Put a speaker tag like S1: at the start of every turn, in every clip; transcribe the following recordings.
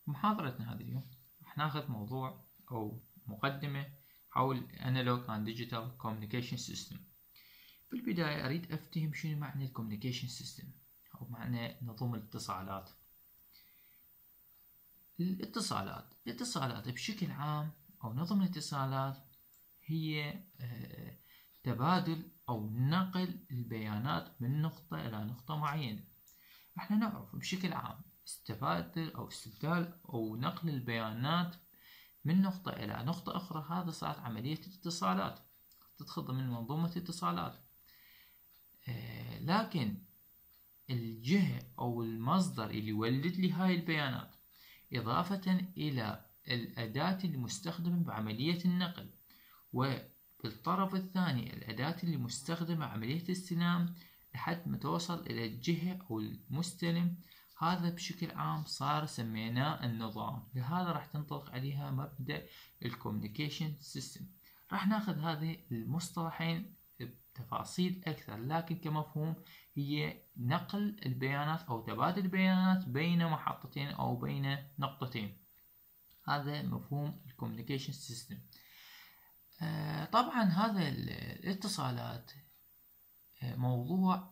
S1: محاضرتنا هذا اليوم راح ناخذ موضوع أو مقدمة حول Analog and Digital Communication System. في البداية أريد أفتهم شنو معنى Communication System أو معنى نظم الاتصالات. الاتصالات بشكل عام أو نظم الاتصالات هي تبادل أو نقل البيانات من نقطة إلى نقطة معينة. احنا نعرف بشكل عام استبدال أو نقل البيانات من نقطة إلى نقطة أخرى، هذا صارت عملية اتصالات تدخل ضمن منظومة اتصالات. لكن الجهة أو المصدر اللي يولد لي هاي البيانات إضافة إلى الأداة المستخدمة بعملية النقل، وبالطرف الثاني الأداة اللي مستخدمة عملية الاستلام لحد ما توصل إلى الجهة أو المستلم، هذا بشكل عام صار سميناه النظام. لهذا راح تنطلق عليها مبدأ الكوميونيكيشن سيستم. راح ناخذ هذه المصطلحين بتفاصيل أكثر، لكن كمفهوم هي نقل البيانات أو تبادل البيانات بين محطتين أو بين نقطتين. هذا مفهوم الكوميونيكيشن سيستم. طبعا هذا الاتصالات موضوع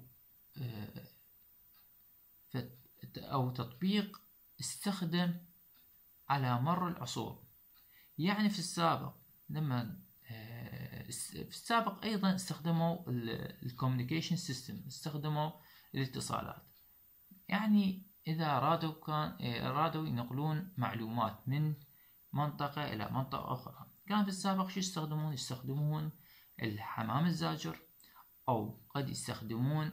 S1: أو تطبيق استخدم على مر العصور. يعني في السابق أيضا استخدموا الكوميونيكيشن سيستم، استخدموا الاتصالات. يعني إذا أرادوا ينقلون معلومات من منطقة إلى منطقة أخرى، كان في السابق شو يستخدمون الحمام الزاجر، أو قد يستخدمون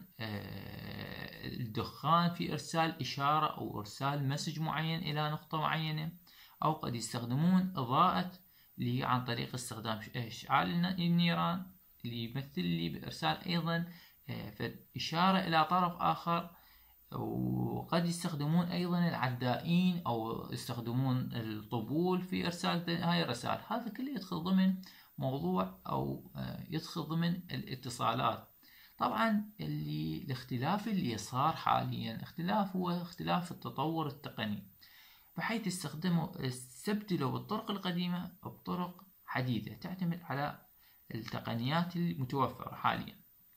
S1: الدخان في إرسال إشارة أو إرسال مسج معين إلى نقطة معينة، أو قد يستخدمون إضاءة اللي عن طريق استخدام إشعال النيران اللي يمثل لي بإرسال أيضا إشارة إلى طرف آخر. وقد يستخدمون أيضا العدائين أو يستخدمون الطبول في إرسال هاي الرسائل. هذا كله يدخل ضمن موضوع أو يدخل ضمن الاتصالات. طبعا الاختلاف اللي صار حاليا هو اختلاف التطور التقني، بحيث استبدلوا بالطرق القديمة بطرق حديثة تعتمد على التقنيات المتوفرة حاليا.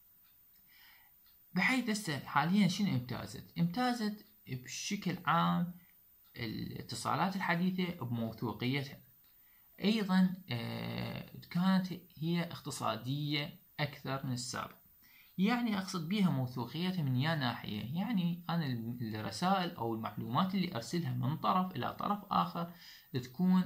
S1: بحيث حاليا شنو امتازت بشكل عام الاتصالات الحديثة بموثوقيتها. أيضا كانت هي اقتصادية أكثر من السابق. يعني أقصد بها موثوقيتها من ناحية، يعني أنا الرسائل أو المعلومات اللي أرسلها من طرف إلى طرف آخر تكون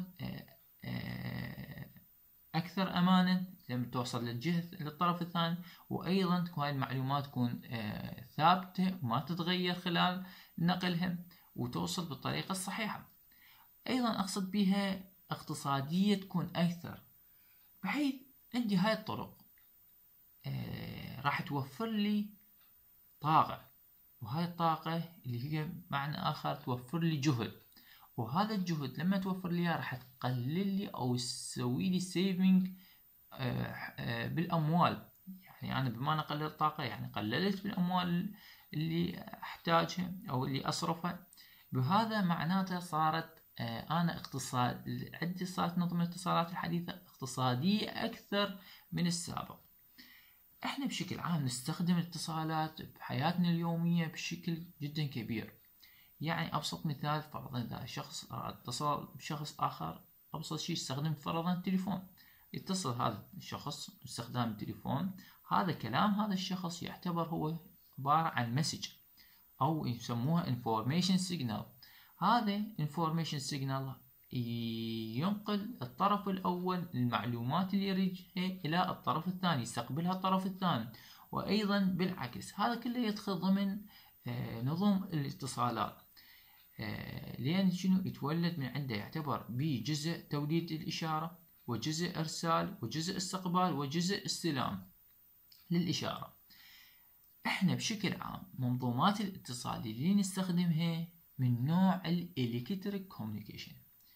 S1: أكثر أمانا لما توصل للطرف الثاني، وأيضا تكون المعلومات تكون ثابتة وما تتغير خلال نقلها وتوصل بالطريقة الصحيحة. أيضا أقصد بها اقتصادية تكون أكثر، بحيث عندي هاي الطرق راح توفر لي طاقة، وهاي الطاقة اللي هي معنى آخر توفر لي جهد، وهذا الجهد لما توفر لي راح تقلل لي أو تسوي لي سيفنج بالأموال. يعني أنا بما أن قللت الطاقة يعني قللت بالأموال اللي أحتاجها أو اللي أصرفها. بهذا معناته صارت أنا صارت نظم الاتصالات الحديثة اقتصادية أكثر من السابق. احنا بشكل عام نستخدم الاتصالات بحياتنا اليومية بشكل جدا كبير. يعني أبسط مثال، فرضا إذا شخص اتصل بشخص آخر، أبسط شيء يستخدم فرضا التليفون. يتصل هذا الشخص باستخدام التليفون، هذا كلام هذا الشخص يعتبر هو عبارة عن مسج أو يسموها information signal. هذا information signal ينقل الطرف الأول المعلومات اللي يريدها إلى الطرف الثاني، يستقبلها الطرف الثاني، وأيضا بالعكس. هذا كله يدخل ضمن نظم الاتصالات. لأن شنو يتولد من عنده يعتبر بجزء توليد الإشارة، وجزء إرسال، وجزء استقبال، وجزء استلام للإشارة. احنا بشكل عام منظومات الاتصال اللي نستخدمها من نوع الإلكتريك كوميونيكيشن،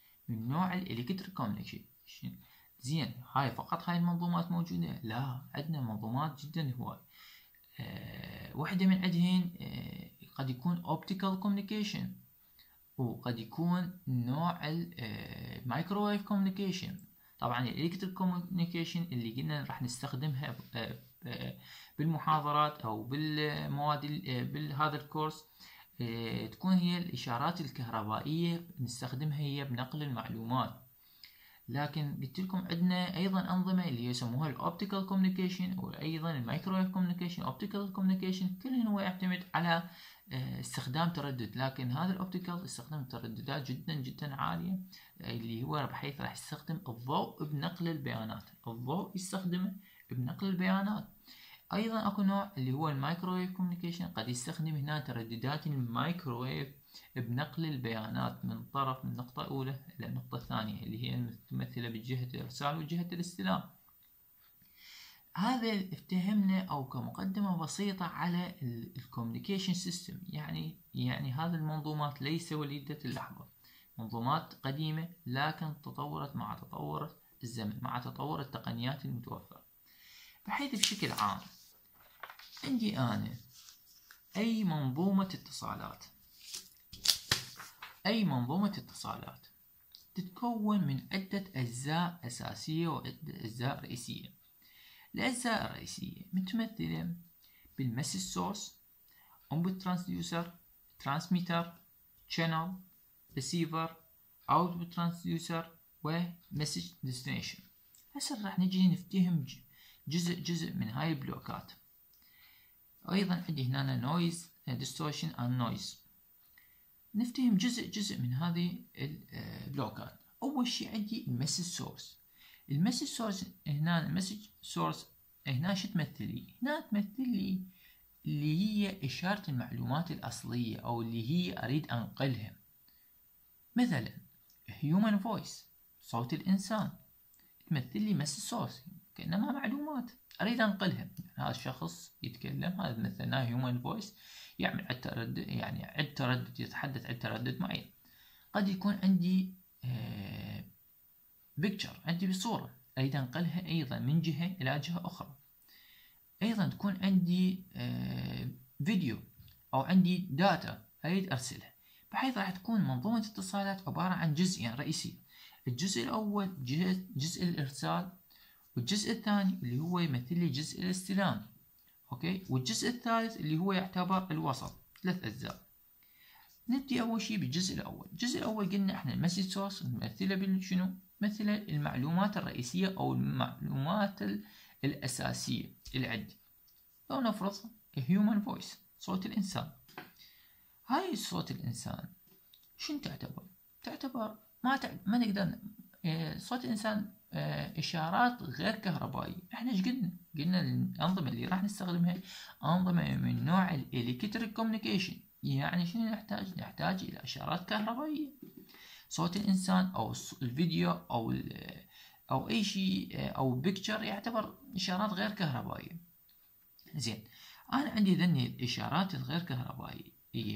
S1: زين. هاي فقط هاي المنظومات موجودة؟ لا، عندنا منظومات جدا هواي. واحدة من عندهن قد يكون optical communication، وقد يكون نوع المايكروويف كوميونيكيشن. طبعا الالكتريك كوميونيكيشن اللي قلنا راح نستخدمها بالمحاضرات او بالمواد بهذا الكورس، تكون هي الاشارات الكهربائيه نستخدمها هي بنقل المعلومات. لكن قلت لكم عندنا ايضا انظمه اللي يسموها الاوبتيكال كوميونيكيشن، وايضا المايكروويف كوميونيكيشن. اوبتيكال كوميونيكيشن كلهن هو يعتمد على استخدام تردد، لكن هذا الاوبتيكال يستخدم ترددات جدا جدا عاليه، اللي هو بحيث راح يستخدم الضوء بنقل البيانات. الضوء يستخدمه بنقل البيانات. ايضا اكو نوع اللي هو المايكروويف كوميونيكيشن، قد يستخدم هنا ترددات المايكروويف بنقل البيانات من طرف من النقطة الأولى إلى النقطة الثانية، اللي هي متمثلة بجهة الإرسال وجهة الاستلام. هذا افتهمنا أو كمقدمة بسيطة على الكوميونيكيشن سيستم. يعني هذه المنظومات ليس وليدة اللحظة، منظومات قديمة لكن تطورت مع تطور الزمن، مع تطور التقنيات المتوفرة. بحيث بشكل عام عندي أنا أي منظومة اتصالات تتكون من عدة أجزاء أساسية وعدة أجزاء رئيسية. الأجزاء الرئيسية متمثلة بالمسج سورس، input transducer، transmitter، channel، receiver، output transducer، وmessage destination. هسه راح نجي نفتهم جزء من هاي البلوكات. أيضا عندي هنا noise distortion and noise. نفتهم جزء من هذه البلوكات. أول شيء عندي المسج سورس. المسج سورس هنا شو تمثل لي؟ هنا تمثل لي اللي هي إشارة المعلومات الأصلية أو اللي هي أريد أنقلها. مثلا human voice، صوت الإنسان، تمثل لي مسج سورس، كأنما معلومات أريد أنقلها. هذا الشخص يتكلم، هذا مثلنا human voice، يعمل عد تردد، يعني عد تردد، يتحدث عن تردد معين. قد يكون عندي بيكتشر، عندي بصورة أريد أنقلها أيضا من جهة إلى جهة أخرى. أيضا تكون عندي فيديو أو عندي داتا أريد أرسلها. بحيث راح تكون منظومة اتصالات عبارة عن جزئين رئيسيين. الجزء الأول جزء الإرسال، والجزء الثاني اللي هو يمثل لي جزء الاستلام. اوكي، والجزء الثالث اللي هو يعتبر الوسط، 3 أجزاء. نبدي أول شيء بالجزء الأول. الجزء الأول قلنا احنا المسج سورس نمثله بالشنو؟ مثل المعلومات الرئيسية أو المعلومات الأساسية اللي عندي. لو نفرض human voice، صوت الإنسان. هاي صوت الإنسان شنو تعتبر ما نقدر صوت الإنسان إشارات غير كهربائية. احنا ايش قلنا الأنظمة اللي راح نستخدمها أنظمة من نوع الإلكتريك كوميونيكيشن. يعني شنو نحتاج إلى إشارات كهربائية. صوت الإنسان أو الفيديو أو أي شيء أو بيكتشر يعتبر إشارات غير كهربائية. زين، أنا عندي ذني الإشارات الغير كهربائية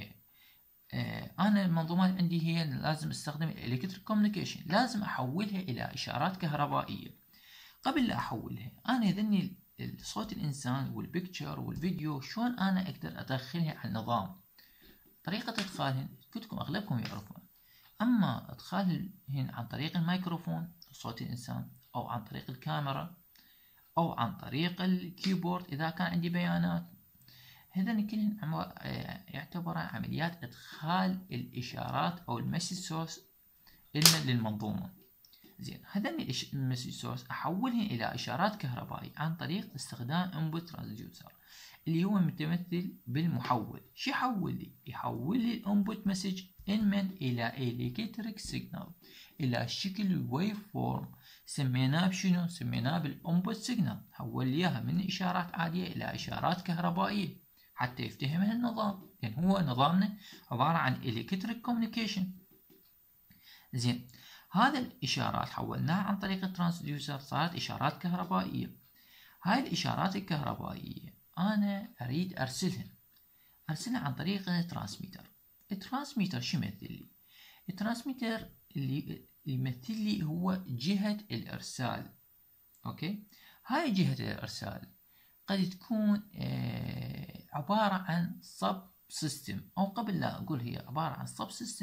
S1: أنا المنظومات عندي هي لازم استخدم الإلكتريك كوميونيكيشن، لازم أحولها إلى إشارات كهربائية. قبل لا أحولها أنا ذني صوت الإنسان والبيكتشر والفيديو شلون أنا أقدر أدخلها على النظام. طريقة إدخالهن كلكم أغلبكم يعرفون، أما إدخالهن عن طريق الميكروفون صوت الإنسان، أو عن طريق الكاميرا، أو عن طريق الكيبورد إذا كان عندي بيانات. هذين كلهن يعتبر عمليات إدخال الإشارات أو المسج سورس للمنظومة. زين، هذين المسج سورس أحولهن إلى إشارات كهربائية عن طريق استخدام input transducer اللي هو متمثل بالمحول. شو يحول لي الانبوت مسج من إلى إلكتريك سيجنال، إلى شكل ويف فورم. سميناه بشنو؟ سميناه بالانبوت سيجنال. حول لي إياها من إشارات عادية إلى إشارات كهربائية حتى يفتهمها النظام، لأن هو نظامنا عبارة عن إلكتريك كوميونيكيشن. زين، هذا الإشارات حولناها عن طريق الترانسديوسر، صارت إشارات كهربائية. هاي الإشارات الكهربائية أنا أريد أرسلها عن طريق الترانسميتر. الترانسميتر شو يمثل لي؟ الترانسميتر اللي يمثل لي هو جهة الإرسال. أوكي، هاي جهة الإرسال قد تكون عبارة عن سب سيستم، أو قبل لا أقول هي عبارة عن سب سيستم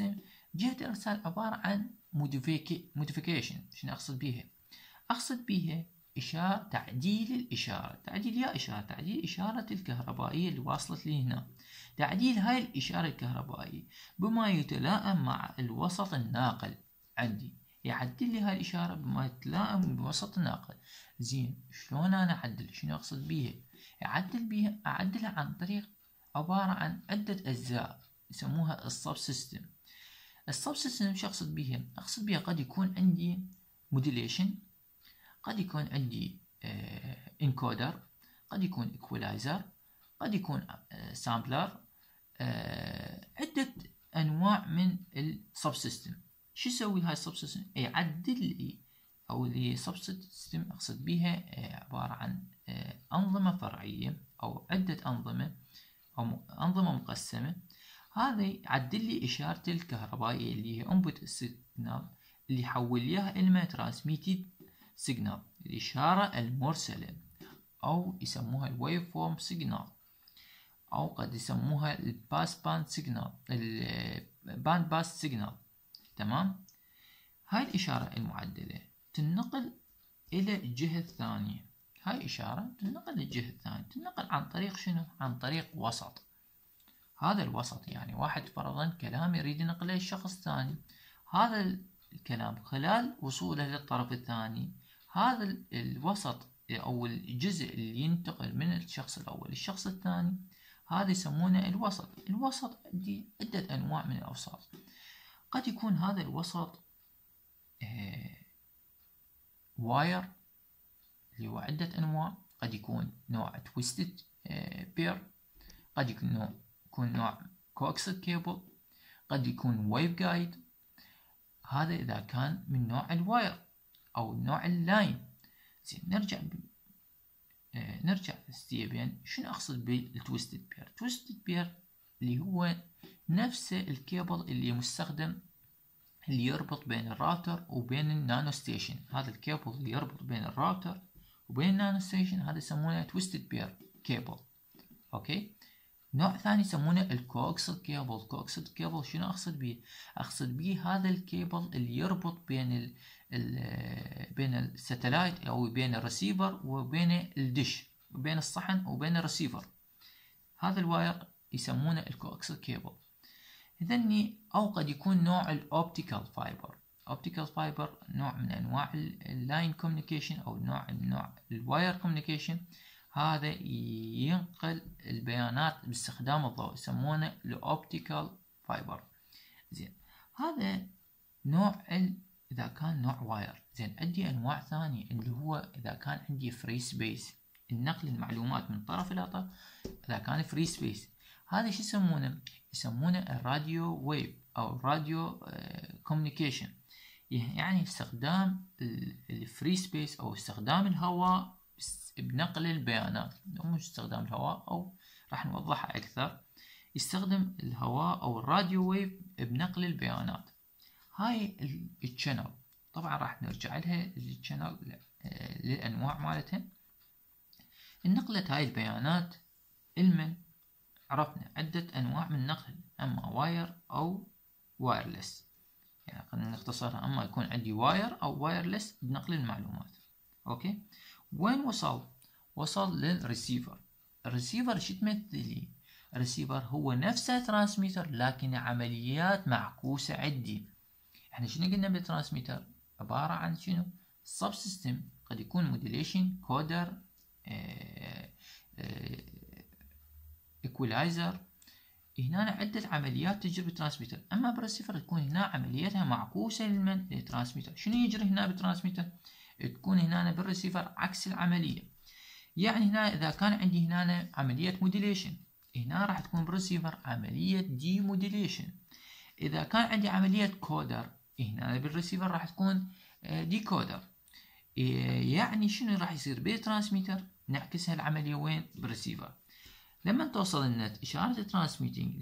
S1: جهة الإرسال عبارة عن modification. شنو أقصد بيها؟ أقصد بيها تعديل الإشارة. تعديل إشارة الكهربائية اللي واصلت لي هنا. تعديل هاي الإشارة الكهربائية بما يتلائم مع الوسط الناقل عندي. يعدل لي هاي الإشارة بما يتلائم بوسط الناقل. زين، شلون أنا أعدل؟ شنو أقصد بيها؟ أعدلها عن طريق عبارة عن عدة أجزاء يسموها السب سيستم. السب سيستم شو أقصد بيها؟ أقصد بيها قد يكون عندي موديليشن، قد يكون عندي انكودر، قد يكون ايكولايزر، قد يكون سامبلر، عدة انواع من السب سيستم. شو يسوي هاي السب سيستم؟ يعدل لي، او السب سيستم اقصد بيها عبارة عن انظمة فرعية او عدة انظمة او انظمة مقسمة. هذا يعدل لي اشارة الكهربائية اللي هي انبوت سيجنال، اللي يحول اياها الى ترانسميتد سيجنال، الإشارة المرسلة، أو يسموها الويف فورم سيجنال، أو قد يسموها الباس باند سيجنال، الباند باس سيجنال. تمام. هاي الإشارة المعدلة تنقل إلى الجهة الثانية. هاي الإشارة تنقل للجهة الثانية، تنقل عن طريق شنو؟ عن طريق وسط. هذا الوسط يعني واحد فرضا كلام يريد ينقله للشخص الثاني، هذا الكلام خلال وصوله للطرف الثاني، هذا الوسط أو الجزء اللي ينتقل من الشخص الأول للشخص الثاني، هذا يسمونه الوسط. الوسط عندي عدة أنواع من الأوساط. قد يكون هذا الوسط واير اللي هو عدة أنواع، قد يكون نوع تويستد بير، قد يكون نوع كوكسد كيبل، قد يكون ويف جايد. هذا إذا كان من نوع الواير أو نوع اللاين. زين، نرجع استيبين. شنو أقصد بالتويستد بير؟ تويستد بير اللي هو نفس الكيبل اللي مستخدم، اللي يربط بين الراوتر وبين النانو ستيشن. هذا الكيبل اللي يربط بين الراوتر وبين النانو ستيشن هذا يسمونه تويستد بير كيبل. أوكي. نوع ثاني يسمونه الكوكسل كيبل. كوكسل كيبل شنو أقصد به؟ أقصد به هذا الكيبل اللي يربط بين بين الساتلايت أو بين الرسيفر وبين الدش، وبين الصحن وبين الرسيفر. هذا الواير يسمونه الكوكسل كيبل. إذن أو قد يكون نوع الأوبتيكال فايبر. أوبتيكال فايبر نوع من أنواع اللاين كوميونيكيشن أو نوع الواير كوميونيكيشن. هذا ينقل البيانات باستخدام الضوء، يسمونه الأوبتيكال فايبر. زين، هذا نوع إذا كان نوع واير. زين، عندي أنواع ثانية اللي هو إذا كان عندي فري سبيس، النقل المعلومات من طرف إلى طرف. إذا كان فري سبيس هذا شو يسمونه؟ يسمونه الراديو ويف أو راديو كوميونيكيشن. يعني استخدام الفري سبيس أو استخدام الهواء بنقل البيانات، مش استخدام الهواء، أو راح نوضحها أكثر. يستخدم الهواء أو الراديو ويف بنقل البيانات. هاي الشانل طبعا راح نرجع لها الشانل للأنواع مالتها. النقلة هاي البيانات المن عرفنا عدة أنواع من النقل، أما واير أو وايرلس. يعني خلينا نختصرها، أما يكون عندي واير أو وايرلس بنقل المعلومات. أوكي. وين وصل للريسيفر. الريسيفر شو تمثل لي؟ الريسيفر هو نفسه ترانسميتر لكن عمليات معكوسة عندي. احنا شنو قلنا بالترانسميتر؟ عبارة عن شنو؟ سب سيستم، قد يكون موديليشن، كودر، ايكولايزر. هنا عدة عمليات تجري بالترانسميتر، اما بالريسيفر تكون هنا عملياتها معكوسة للترانسميتر. شنو يجري هنا بالترانسميتر؟ تكون هنا بالريسيفر عكس العملية. يعني هنا إذا كان عندي هنا عملية موديليشن، هنا راح تكون بالريسيفر عملية دي موديليشن. إذا كان عندي عملية كودر، هنا بالريسيفر راح تكون دي كودر. يعني شنو راح يصير بالترانسميتر؟ نعكس هالعملية وين؟ بالريسيفر. لما توصل النت إشارة الترانسميتنج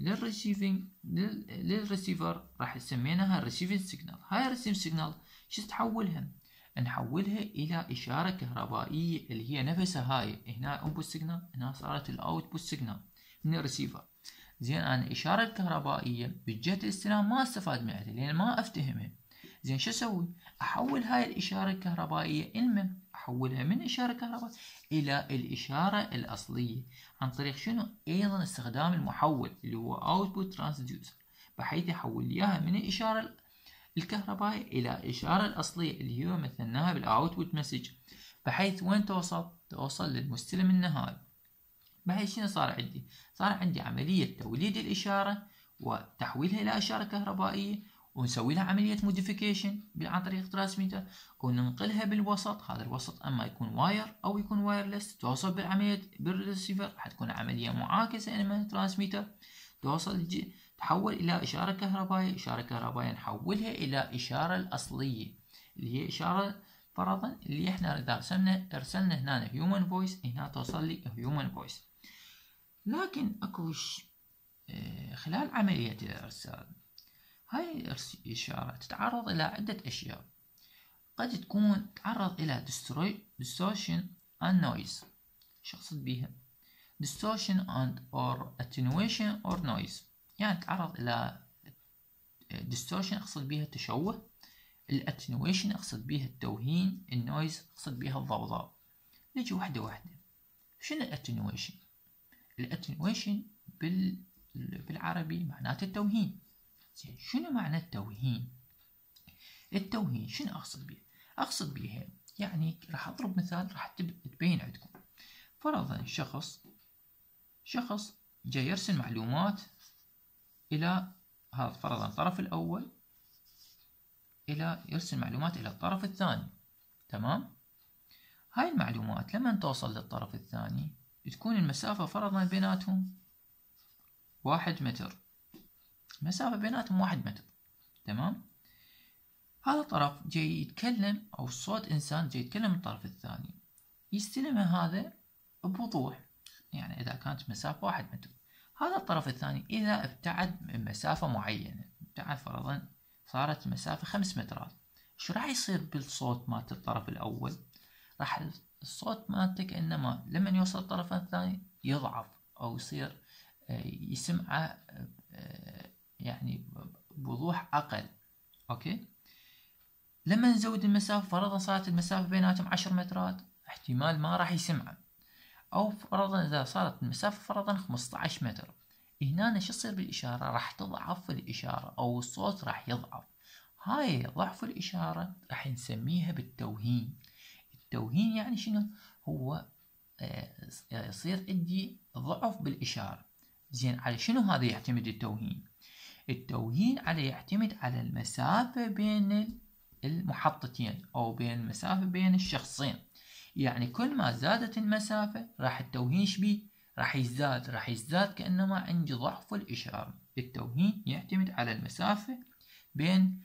S1: للريسيفر راح نسميناها الريسيفنج سيجنال. هاي الريسيفنج سيجنال شو تحولها؟ نحولها إلى إشارة كهربائية اللي هي نفسها هاي. هنا input signal، هنا صارت الاوتبوت signal من الريسيفر. زين أنا الإشارة الكهربائية بجهة الاستلام ما استفاد منها لأن ما أفتهمها. زين شو أسوي؟ أحول هاي الإشارة الكهربائية أحولها من إشارة كهربائية إلى الإشارة الأصلية عن طريق شنو؟ أيضا استخدام المحول اللي هو Output Transducer، بحيث يحول لي إياها من الإشارة الكهربائية إلى الإشارة الأصلية اللي هي مثلناها بالأوتبوت مسج، بحيث وين توصل للمستلم النهائي. بحيث شنو صار عندي؟ صار عندي عملية توليد الإشارة وتحويلها إلى إشارة كهربائية، ونسوي لها عملية موديفيكيشن عن طريق ترانسميتر، وننقلها بالوسط. هذا الوسط أما يكون واير أو يكون وايرلس. توصل بالعملية بالريسيفر راح تكون عملية معاكسة إنما ترانسميتر تحول إلى إشارة كهربائية. إشارة كهربائية نحولها إلى إشارة الأصلية اللي هي إشارة فرضا اللي إحنا إذا أرسلنا هنا human voice، هنا توصل لي human voice. لكن أكوش خلال عملية الإرسال هاي الإشارة تتعرض إلى عدة أشياء. قد تكون تتعرض إلى distortion and noise. شو أقصد بيها؟ distortion and or attenuation or noise، يعني تتعرض إلى distortion أقصد بيها التشوه، الاتنويشن أقصد بيها التوهين، النويز أقصد بيها الضوضاء. نجي واحدة واحدة. شنو الاتنويشن؟ الاتنويشن بالعربي معناته التوهين. زين شنو معنى التوهين؟ التوهين شنو أقصد بيه؟ أقصد بيها يعني راح أضرب مثال راح تبين عندكم. فرضا شخص جاي يرسل معلومات إلى هذا فرضا الطرف الأول إلى يرسل معلومات إلى الطرف الثاني، تمام؟ هاي المعلومات لما توصل للطرف الثاني تكون المسافة فرضا بيناتهم 1 متر، مسافة بيناتهم 1 متر، تمام؟ هذا الطرف جاي يتكلم أو صوت إنسان جاي يتكلم الطرف الثاني يستلمها هذا بوضوح، يعني إذا كانت مسافة 1 متر. هذا الطرف الثاني إذا ابتعد من مسافة معينة، ابتعد فرضا صارت مسافة 5 مترات، شو راح يصير بالصوت مالت الطرف الأول؟ راح الصوت مالتك إنما لما يوصل الطرف الثاني يضعف أو يصير يسمعه يعني بوضوح أقل. أوكي، لما نزود المسافة فرضا صارت المسافة بيناتهم 10 مترات احتمال ما راح يسمعه، أو فرضا إذا صارت المسافة فرضا 15 متر، هنا شو يصير بالإشارة؟ راح تضعف الإشارة أو الصوت راح يضعف. هاي ضعف الإشارة راح نسميها بالتوهين. التوهين يعني شنو؟ هو يصير عندي ضعف بالإشارة. زين على شنو هذا يعتمد التوهين؟ التوهين يعتمد على المسافة بين المحطتين أو بين المسافة بين الشخصين. يعني كل ما زادت المسافة راح التوهين شبيه؟ راح يزداد كأنما عندي ضعف الإشارة. التوهين يعتمد على المسافة بين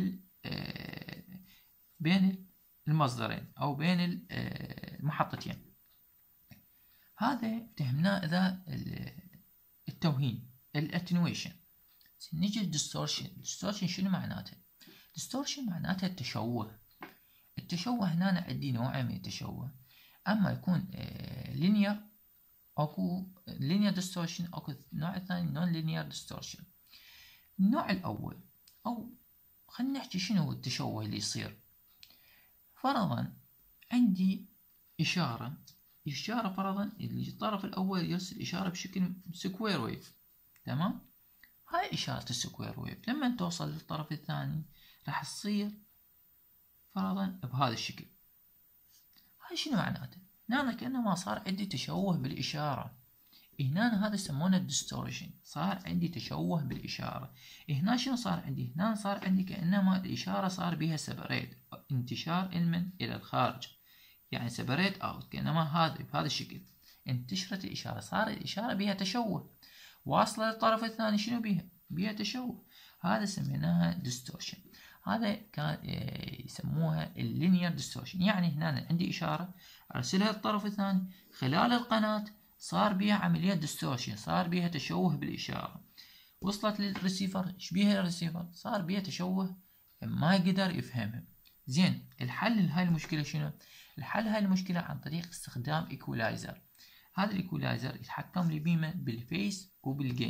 S1: المصدرين أو بين المحطتين. هذا فهمناه إذا التوهين الاتنويشن. نجي الديستورشن شنو معناته؟ ديستورشن معناته التشوه. التشوه هنا عندي نوع من التشوه، أما يكون لينير أكو لينير ديستورشن، أكو النوع الثاني نون لينير ديستورشن. النوع الأول أو خلينا نحكي شنو التشوه اللي يصير. فرضا عندي إشارة فرضا اللي الطرف الأول يرسل إشارة بشكل سكوير ويف، تمام؟ هاي إشارة السكوير ويف لما توصل للطرف الثاني راح تصير فرضا بهذا الشكل. هاي شنو معناته؟ هنا كأنما صار عندي تشوه بالإشارة. هنا هذا يسمونه الديستورشن، صار عندي تشوه بالإشارة. هنا شنو صار عندي؟ هنا صار عندي كأنما الإشارة صار بها سبريت، انتشار إلى الخارج، يعني سبريت أوت، كأنما بهذا الشكل انتشرت الإشارة، صار الإشارة بها تشوه، واصلة للطرف الثاني شنو بها تشوه. هذا سميناها ديستورشن. هذا كان يسموها اللينير ديستورشن. يعني هنا عندي إشارة أرسلها للطرف الثاني، خلال القناة صار بها عملية ديستورشن، صار بها تشوه بالإشارة، وصلت للريسيفر، شبيها الريسيفر صار بها تشوه ما يقدر يفهمها. زين الحل لهاي المشكلة شنو؟ الحل هاي المشكلة عن طريق استخدام إيكولايزر. هذا الإيكولايزر يتحكم لي بيمه بالفيس وبالجين.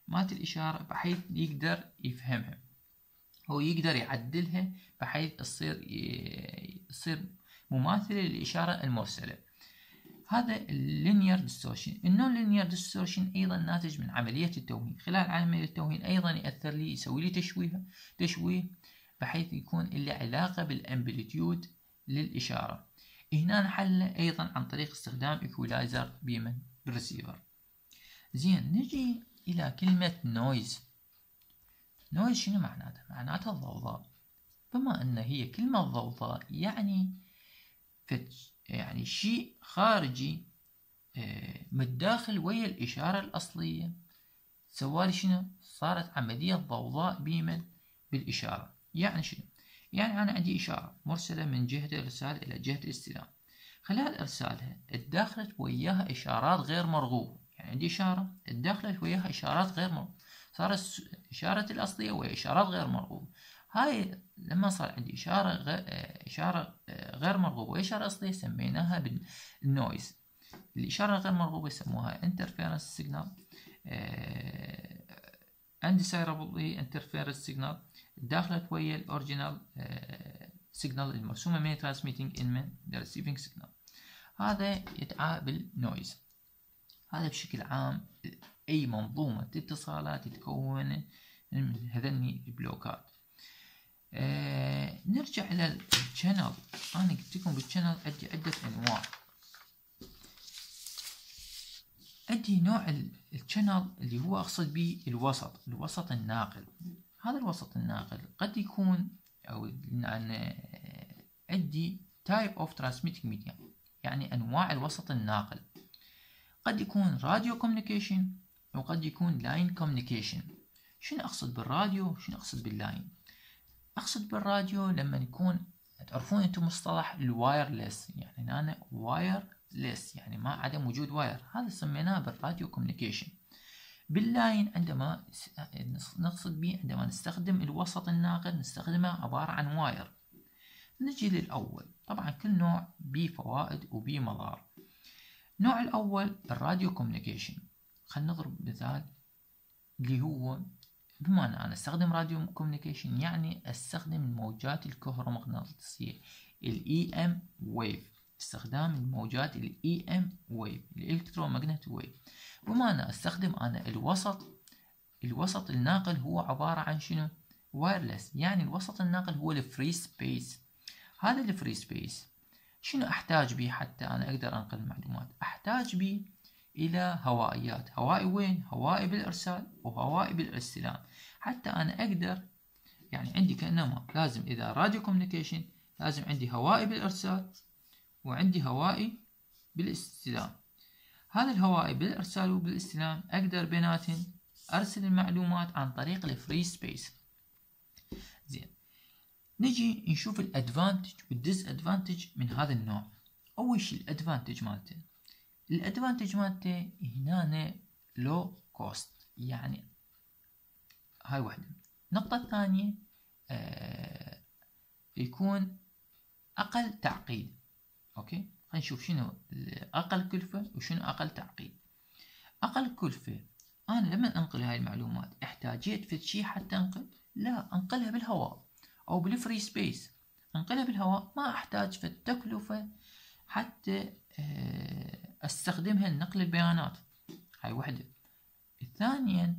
S1: مالت الإشارة بحيث يقدر يفهمها أو يقدر يعدلها بحيث تصير مماثلة للإشارة المرسلة. هذا اللينير ديستورشن. النون لينير ديستورشن أيضا ناتج من عملية التوهين. خلال عملية التوهين أيضا يأثر لي، يسوي لي تشويه بحيث يكون له علاقة بالأمبليتيود للإشارة. هنا نحل أيضا عن طريق استخدام إيكولايزر بيمن بالريسيفر. زين، نجي إلى كلمة نويز. نويز شنو معناتها؟ معناتها الضوضاء. بما أن هي كلمة ضوضاء يعني شيء خارجي متداخل ويا الإشارة الأصلية، سوالي شنو؟ صارت عملية ضوضاء بيمن بالإشارة. يعني شنو؟ يعني أنا عندي إشارة مرسلة من جهة الإرسال إلى جهة الاستلام. خلال إرسالها اتداخلت وياها إشارات غير مرغوبة. يعني عندي إشارة اتداخلت وياها إشارات غير مرغوبة، صارت إشارة الأصلية ويا إشارات غير مرغوبة. هاي لما صار عندي إشارة غير مرغوبة وإشارة أصلية سميناها بالنويز. الإشارة غير مرغوبة يسموها interference signal، undesirable interference signal داخلت ويا الأوريجينال signal المرسومة من transmitting in من the receiving signal. هذا يدعى بالنويز. هذا بشكل عام أي منظومة اتصالات تتكون من هذني البلوكات. نرجع إلى الشانل. أنا قلت لكم بالشانل عندي عدة أنواع. عندي نوع الشانل اللي هو أقصد به الوسط الناقل. هذا الوسط الناقل قد يكون أو عندي type of transmitting medium، يعني أنواع الوسط الناقل. قد يكون راديو كوميونيكيشن وقد يكون لاين كوميونيكيشن. شنو أقصد بالراديو؟ شنو أقصد باللاين؟ أقصد بالراديو لما يكون، تعرفون أنتم مصطلح الوايرلس، يعني أنا وايرلس يعني ما عدم وجود واير، هذا سميناه بالراديو كوميونيكيشن. باللاين عندما نقصد به عندما نستخدم الوسط الناقل نستخدمه عبارة عن واير. نجي للأول. طبعا كل نوع به فوائد وبه مضار. النوع الأول الراديو كوميونيكيشن. خلينا نضرب مثال اللي هو بما أن أنا أستخدم راديو كوميونيكيشن يعني أستخدم الموجات الكهرومغناطيسية EM wave، استخدام الموجات EM wave الإلكترومغناطيسية ويف. بما أن أستخدم أنا الوسط الناقل هو عبارة عن شنو؟ وايرلس، يعني الوسط الناقل هو الفري سبيس. هذا الفري سبيس شنو أحتاج به حتى أنا أقدر أنقل المعلومات؟ أحتاج به إلى هوائيات. هوائي وين؟ هوائي بالإرسال وهوائي بالاستلام، حتى أنا أقدر يعني عندي كأنما لازم إذا راديو كوميونيكيشن لازم عندي هوائي بالإرسال وعندي هوائي بالاستلام. هذا الهوائي بالإرسال وبالاستلام أقدر بيناتهم أرسل المعلومات عن طريق الفري سبيس. زين، نجي نشوف الادفانتج والديس ادفانتج من هذا النوع. أول شيء الادفانتج مالته، هنا لو كوست، يعني هاي واحدة. النقطة الثانية يكون أقل تعقيد. أوكي، خلينا نشوف شنو أقل كلفة وشنو أقل تعقيد. أقل كلفة، أنا لما أنقل هاي المعلومات احتاجيت في شيء حتى أنقل؟ لا، أنقلها بالهواء أو بالفري سبيس. أنقلها بالهواء ما أحتاج في التكلفة حتى أستخدمها لنقل البيانات. هاي واحدة. ثانيا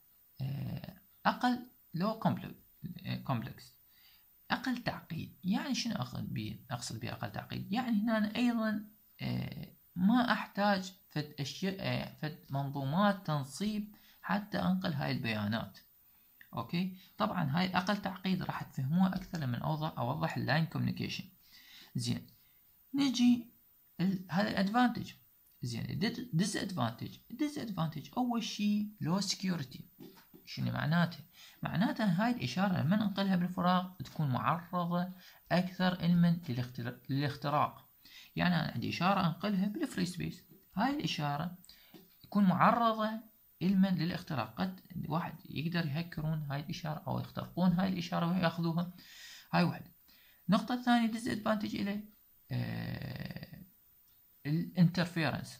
S1: أقل لو كومبلكس، أقل تعقيد. يعني شنو أقصد به أقل تعقيد؟ يعني هنا أيضا ما أحتاج فد منظومات تنصيب حتى أنقل هاي البيانات. أوكي، طبعا هاي أقل تعقيد راح تفهموها أكثر لما أوضح اللاين كوميونيكيشن. زين، نجي هذا الادفانتج. زين، الديس ادفانتج أول شيء لو سكيورتي. شنو معناته؟ معناته هاي الإشارة لما ننقلها بالفراغ تكون معرضة أكثر علما للاختراق. يعني أنا عندي إشارة أنقلها بالفري سبيس، هاي الإشارة تكون معرضة علما للاختراق. قد واحد يقدر يهكرون هاي الإشارة أو يخترقون هاي الإشارة ويأخذوها. هاي واحدة. النقطة الثانية ديس ادفانتج إليه الانترفيرنس.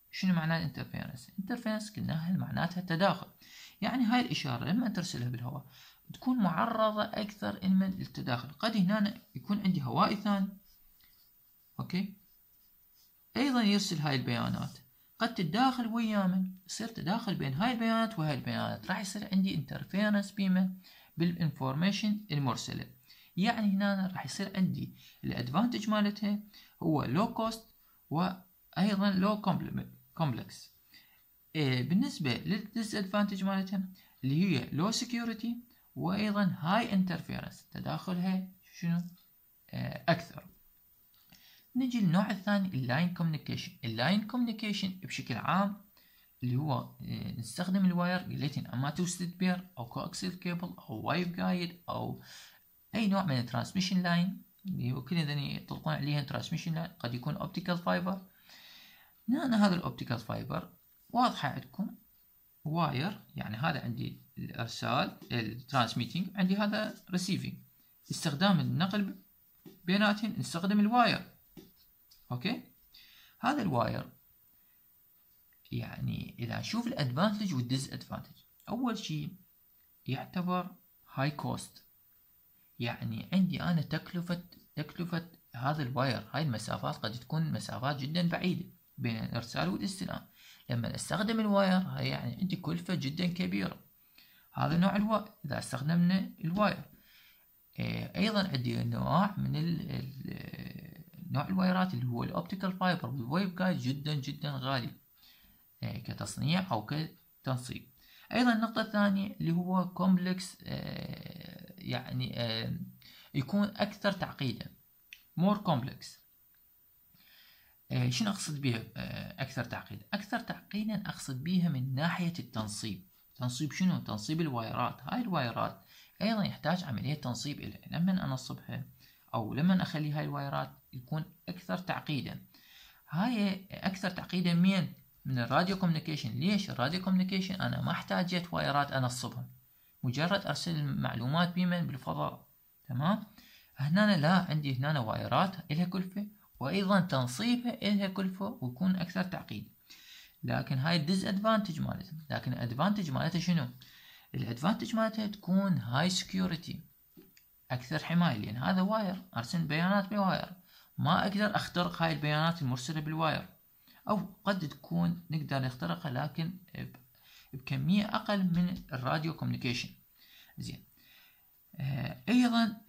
S1: شنو معنى الانترفيرنس؟ انترفيرنس قلناها معناتها تداخل، يعني هاي الإشارة لما ترسلها بالهواء تكون معرضة أكثر من للتداخل. قد هنا يكون عندي هوائي ثاني أوكي أيضا يرسل هاي البيانات، قد تتداخل ويا من يصير تداخل بين هاي البيانات وهاي البيانات، راح يصير عندي انترفيرنس بما بالانفورميشن المرسلة. يعني هنا راح يصير عندي الادفانتج مالتها هو لو كوست وأيضا لو كومبلكس. بالنسبة للديس ادفانتج مالتها اللي هي لو سكيورتي وأيضا هاي انترفيرنس، تداخلها شنو أكثر. نجي للنوع الثاني اللاين كوميونيكيشن. اللاين كوميونيكيشن بشكل عام اللي هو نستخدم الواير، قلت اما توستد بير او كوكسيل كيبل او وايف جايد او اي نوع من الترانسميشن لاين اللي هو كل ذني يطلقون عليها ترانسميشن لاين. قد يكون اوبتيكال فايبر. هنا هذا الاوبتيكال فايبر واضحة عندكم واير، يعني هذا عندي الارسال الترانسميتنج، عندي هذا ريسيفينج. استخدام النقل بيناتهم نستخدم الواير اوكي. هذا الواير يعني اذا نشوف الادفانتج والديز ادفانتج، اول شيء يعتبر هاي كوست، يعني عندي انا تكلفة هذا الواير. هاي المسافات قد تكون مسافات جدا بعيدة بين الارسال والاستلام. لما استخدم الواير هاي يعني عندي كلفة جدا كبيرة. هذا نوع الواير اذا استخدمنا الواير. ايضا عندي نوع من نوع الوايرات اللي هو الاوبتيكال فايبر والويف جايد جدا جدا غالي كتصنيع او كتنصيب. ايضا النقطة الثانية اللي هو كومبلكس، يعني يكون اكثر تعقيدا، more complex. شنو اقصد بها اكثر تعقيدا؟ اكثر تعقيدا اقصد بها من ناحية التنصيب. تنصيب شنو؟ تنصيب الوايرات. هاي الوايرات ايضا يحتاج عملية تنصيب إلها. لما انصبها او لما اخلي هاي الوايرات يكون اكثر تعقيدا. هاي اكثر تعقيدا من الراديو كوميونيكيشن. ليش؟ الراديو كوميونيكيشن انا ما احتاجت وايرات انصبها، مجرد ارسل المعلومات بمن بالفضاء. تمام. هنا لا، عندي هنا وايرات إلها كلفة وايضا تنصيبها إلها كلفة ويكون اكثر تعقيد. لكن هاي الديز ادفانتج مالتها. لكن الادفانتج مالتها شنو؟ الادفانتج مالتها تكون هاي سكيورتي، اكثر حماية، لان هذا واير ارسل بيانات بواير، ما اقدر اخترق هاي البيانات المرسلة بالواير، او قد تكون نقدر نخترقها لكن بكمية اقل من الراديو كوميونيكيشن. زين. ايضا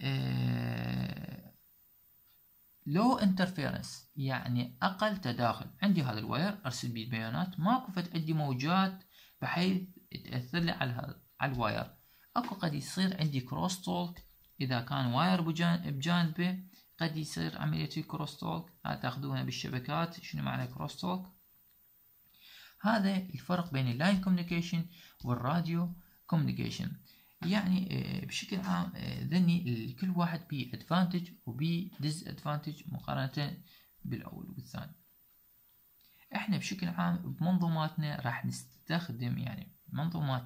S1: لو انترفيرنس، يعني اقل تداخل. عندي هذا الواير ارسل به البيانات، ماكو فد عندي موجات بحيث تاثر لي على الواير. اكو قد يصير عندي كروس توك اذا كان واير بجانبه، قد يصير عملية كروس توك. تاخذونها بالشبكات. شنو معنى كروس توك؟ هذا الفرق بين اللاين كوميونيكيشن والراديو كوميونيكيشن. يعني بشكل عام ذني كل واحد بيه ادفانتج وبيه ديز ادفانتج مقارنة بالاول والثاني. احنا بشكل عام بمنظوماتنا راح نستخدم، يعني منظومات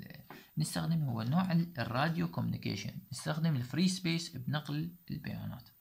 S1: نستخدم هو نوع الراديو كوميونيكيشن، نستخدم الفري سبيس بنقل البيانات.